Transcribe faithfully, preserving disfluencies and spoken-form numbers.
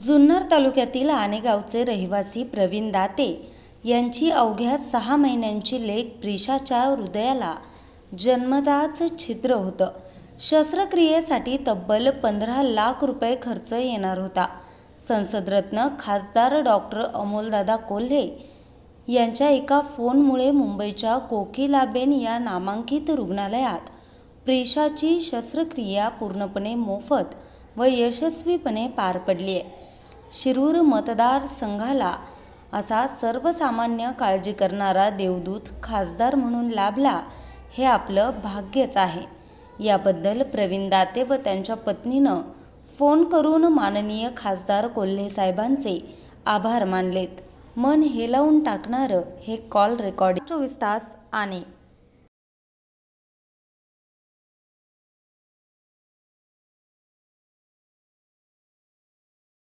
जुन्नर तालुक्यातील आनेगावचे रहिवासी प्रवीण दाते यांची अवघ्या सहा महिन्यांची लेक प्रिशाच्या हृदयाला जन्मताच छिद्र होतं. शस्त्रक्रियेसाठी तब्बल पंधरा लाख रुपये खर्च येणार होता. संसदरत्न खासदार डॉक्टर अमोलदादा कोल्हे यांच्या एका फोनमुळे मुंबईच्या कोकिलाबेन या नामांकित रुग्णालयात प्रिशाची शस्त्रक्रिया पूर्णपणे मोफत व यशस्वीपणे पार पडली आहे. शिरूर मतदारसंघाला असा सर्वसामान्य काळजी करणारा देवदूत खासदार म्हणून लाभला हे आपलं भाग्यच आहे. याबद्दल प्रवीण दाते व त्यांच्या पत्नीनं फोन करून माननीय खासदार कोल्हे साहेबांचे आभार मानलेत. मन हेलावून टाकणारं हे कॉल रेकॉर्डिंग. चोवीस तास आने